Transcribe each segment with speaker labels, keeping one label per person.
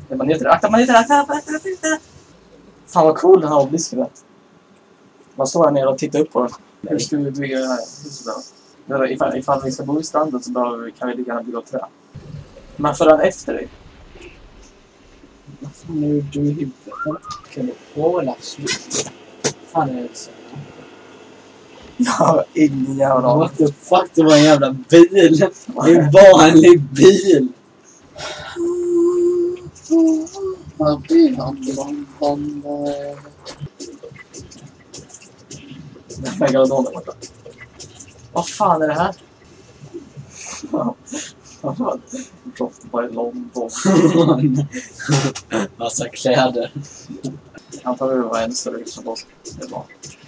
Speaker 1: Man heter akta. Fan vad cool den här obelisken är. Man står här nere och tittar upp på den. Hur ska vi bygga det här huset då? Ifall vi ska bo i stranden så kan vi lika gärna bygga trä. Men för den efter dig.
Speaker 2: Vad fan är du i huvudet? Kan du hålla slut? Fan är det så?
Speaker 1: Ja, ingen jävla.
Speaker 2: What the fuck, det var en jävla bil. En vanlig bil.
Speaker 1: Megalodon där borta. Vad fan är det här? Dropped by London.
Speaker 2: Massa kläder.
Speaker 1: Antagligen var en större som boss. Det är bra.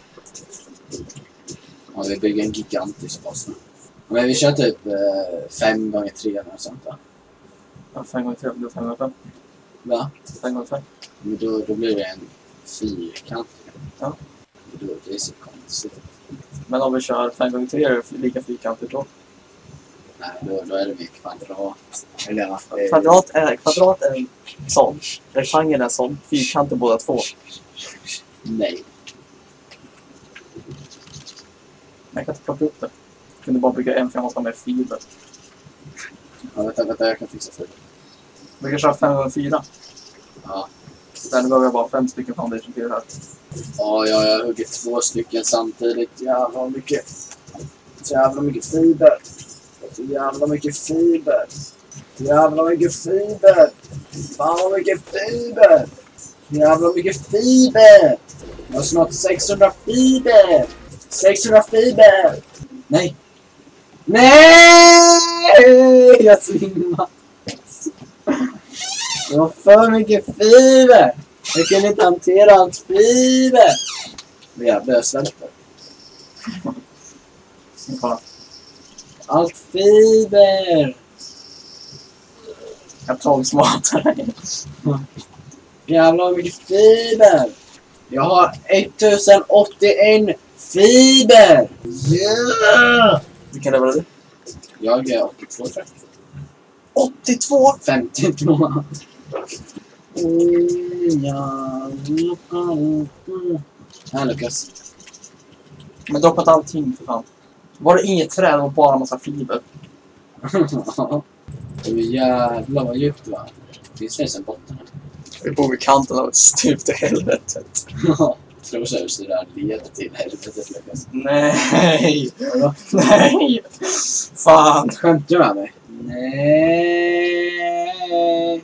Speaker 2: Ja, vi bygger en gigantisk boss nu. Men vi kör typ 5x3 eller sånt va?
Speaker 1: Ja, 5x3 blir 5x5.
Speaker 2: Va?
Speaker 1: 5x5.
Speaker 2: Men då blir det en fyrkant.
Speaker 1: Ja.
Speaker 2: Det är så konstigt.
Speaker 1: Men om vi kör 5x3 är det lika fyrkantigt då?
Speaker 2: Nej, då är det mer kvadrat. Eller ja,
Speaker 1: Kvadrat är en sån. Rektangel är en sån. Fyrkant är båda två.
Speaker 2: Nej.
Speaker 1: Jag kan inte plocka upp det. Jag kunde bara bygga en för jag måste ha mer fiber.
Speaker 2: Ja, vänta, jag kan fixa för det.
Speaker 1: Vi kan köra 5x4.
Speaker 2: Ja.
Speaker 1: Där behöver jag bara 5 stycken foundation till det här.
Speaker 2: Ja, jag har huggit 2 stycken samtidigt. Jävla mycket fiber. Jävla mycket fiber. Jävla mycket fiber. Fan vad mycket fiber. Jävla mycket fiber. Jag har snart 600 fiber. 600 fiber. Nej. Nej! Jag svimmar. Det var för mycket fiber. Jag kunde inte hantera allt fiber. Men jag svälter.
Speaker 1: Kolla.
Speaker 2: Allt fiber.
Speaker 1: Jag tar smartare.
Speaker 2: Jävlar mycket fiber. Jag har 1081 fiber. Yeah!
Speaker 1: Vilken level är du?
Speaker 2: Jag är 82 tror jag.
Speaker 1: 82!
Speaker 2: 52. Här Lukas.
Speaker 1: Men droppat allting för fan. Var det inget träd och bara massa fiber?
Speaker 2: Det är jävlar vad djupt va? Finns det en botten här?
Speaker 1: Vi bor vid kanten av ett stup till helvetet.
Speaker 2: Tror så det där leder till helvetet Lukas.
Speaker 1: Nej! Nej! Fan!
Speaker 2: Skämtar du med mig? Nej.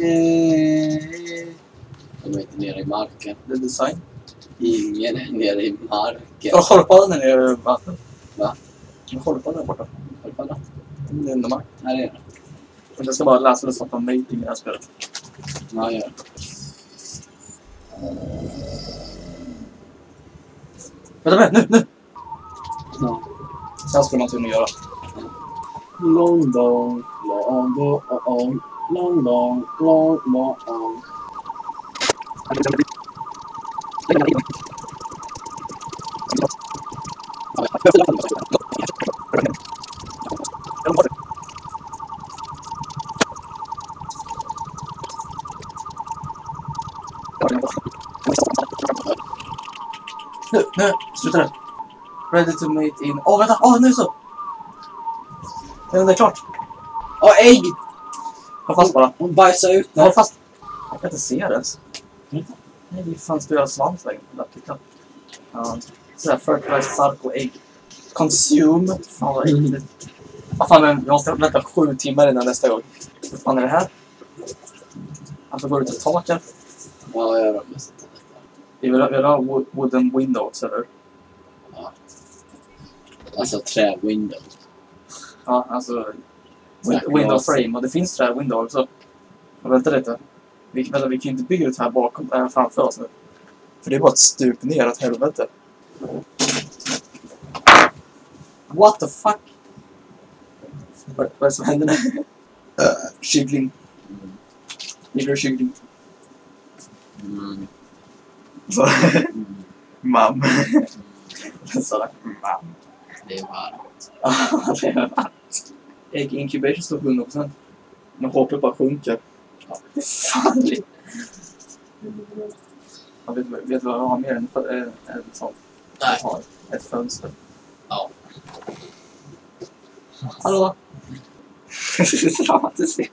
Speaker 2: De är inte nere i marken.
Speaker 1: Det är design.
Speaker 2: Ingen är nere i marken.
Speaker 1: Jag håller på den nere i vatten.
Speaker 2: Va?
Speaker 1: Jag håller på den borta.
Speaker 2: Håller på den?
Speaker 1: Det är under mark.
Speaker 2: Här är det.
Speaker 1: Jag ska bara läsa det som mating i det här spelet.
Speaker 2: Ja, gör det.
Speaker 1: Vänta, nu!
Speaker 2: Ja.
Speaker 1: Sen skulle man tydligen göra.
Speaker 2: London.
Speaker 1: Nu, sluta nu. Ready to mate in. Vänta, nu så. Det är klart.
Speaker 2: Ägg!
Speaker 1: Håll fast bara.
Speaker 2: Hon bajsar ut där.
Speaker 1: Håll fast. Jag kan inte se det ens. Nej, det fanns stora svansvägen. Ja, sådär fertilized sarko ägg. Consume. Fan vad äckligt. Vad fan, men jag måste vänta 7 timmar innan nästa gång. Vad fan är det här? Alltså går det till taket?
Speaker 2: Ja, jag gör det.
Speaker 1: Vi vill ha wooden windows, eller?
Speaker 2: Ja. Alltså trä-window.
Speaker 1: Ja, alltså window frame. Och det finns trä-window också. Och vänta lite. Vi kan ju inte bygga ut här bakom, framför oss nu. För det är bara ett stup ner åt helvete. What the fuck? Vad är det som händer nu? Kyckling. Gillar du kyckling? Så. Mam. Så. Mam.
Speaker 2: Det är varmt.
Speaker 1: Ja, det är varmt. Egg incubation står 100%. Men HP bara sjunker. Fan. Jag vet du vad jag har mer än en sån?
Speaker 3: Nej.
Speaker 1: Jag har ett fönster.
Speaker 3: Ja.
Speaker 1: Hallå? Dramatiserat.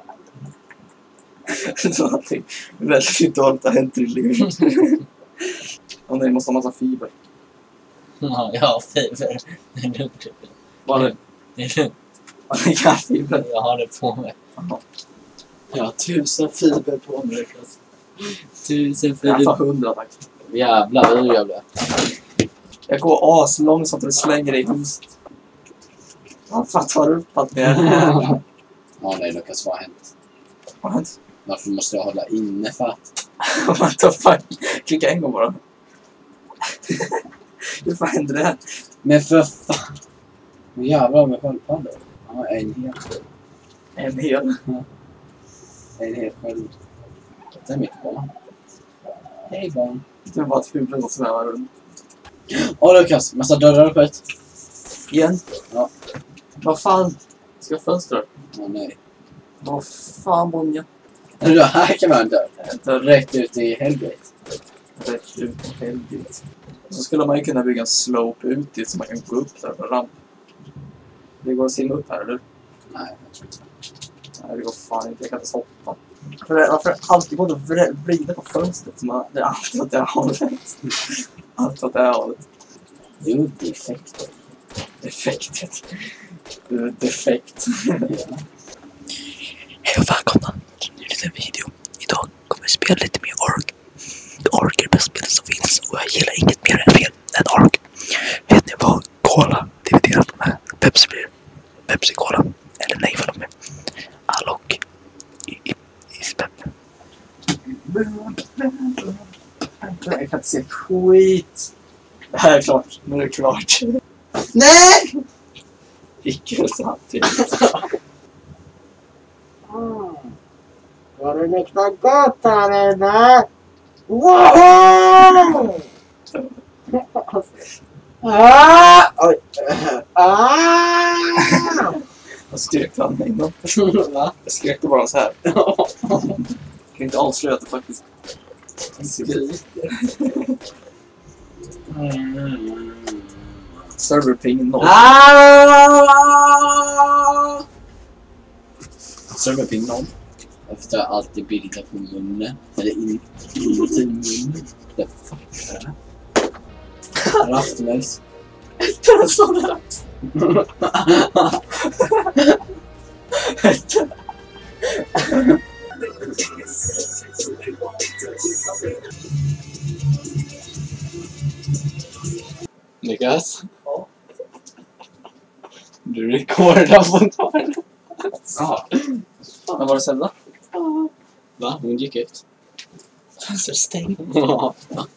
Speaker 1: Någonting väldigt dåligt har hänt i livet. Och nej, måste ha massa fiber.
Speaker 3: Ja, jag har fiber. Det är lugnt.
Speaker 1: Vad är det?
Speaker 3: Det är lugnt.
Speaker 1: Ja, fiber.
Speaker 3: Jag har det på mig.
Speaker 1: Aha.
Speaker 3: Jag har 1000 fiber på mig, Lukas. 1000
Speaker 1: Jag
Speaker 3: fiber.
Speaker 1: tar 100, tack.
Speaker 3: Jävlar, hur jävlar.
Speaker 1: Jag går aslångsamt och slänger det i huset. Vad fan tar du upp allt det här?
Speaker 3: Ja, nej, Lukas, vad har hänt?
Speaker 1: Vad har hänt?
Speaker 3: Varför måste jag hålla inne för att...
Speaker 1: What the fuck? Klicka en gång bara. Hur fan hände det här?
Speaker 3: Men för fan. Men jävlar med sköldpaddor. Ja, en hel.
Speaker 1: En hel.
Speaker 3: En hel sköld. Det är mitt barn. Hej barn.
Speaker 1: Det var bara ett huvud som svävar runt.
Speaker 3: Åh Lukas, massa dörrar och skit.
Speaker 1: Igen?
Speaker 3: Ja.
Speaker 1: Vad fan? Ska jag fönster?
Speaker 3: Åh nej.
Speaker 1: Vad fan, Bonja?
Speaker 3: Det här kan vara en dörr.
Speaker 1: Dörr
Speaker 3: Rätt ut i helvete.
Speaker 1: rätt ut på helvete. Så skulle man ju kunna bygga en slope ut dit så man kan gå upp där på ramp. Det går att simma upp här, eller?
Speaker 3: Nej, jag tror inte.
Speaker 1: Nej, det går fan inte. Jag kan inte hoppa. Varför är det alltid gått att vrida på fönstret? Det är alltid åt det här hållet. Alltid åt det här hållet.
Speaker 3: Jo, defekt.
Speaker 1: Defektet. Du är defekt.
Speaker 3: Ja.
Speaker 4: Hej och välkomna till en ny liten video. Idag kommer vi spela lite mer Ark. Ark är det bästa spelet som finns och jag gillar inget mer än Ark. Vet ni vad cola dividerat med Pepsi blir? Pepsi Cola. Eller nej, vad de är. Alok i spep.
Speaker 1: Jag kan inte se skit. Det här är klart. Nu är det klart.
Speaker 3: Nej!
Speaker 1: Icke samtidigt.
Speaker 3: Var det luktar gott här inne? Wow! Oj.
Speaker 1: Jag skrek han mig innan.
Speaker 3: Va?
Speaker 1: Jag skrek bara så här. Jag kan inte avslöja att det faktiskt skriker. Serverping 0.
Speaker 3: Serverping 0. Jag tar alltid bilder på munnen. Eller inuti munnen. Det fuck är det? Raftmels.
Speaker 1: Det är sådär.
Speaker 3: Lukas? Ja. Du rekordar fortfarande.
Speaker 1: Jaha. Men var det Zelda?
Speaker 3: Va? Hon gick ut.
Speaker 4: Fönster stäng.
Speaker 3: Ja.